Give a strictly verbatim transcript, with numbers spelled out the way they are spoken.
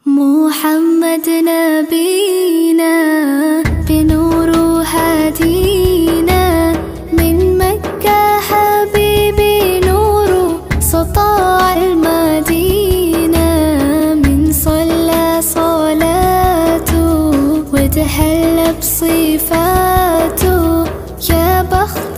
محمد نبينا بنور هدينا، من مكة حبيبي نور سطاع المدينة، من صلى صلاته وتحلى بصفاته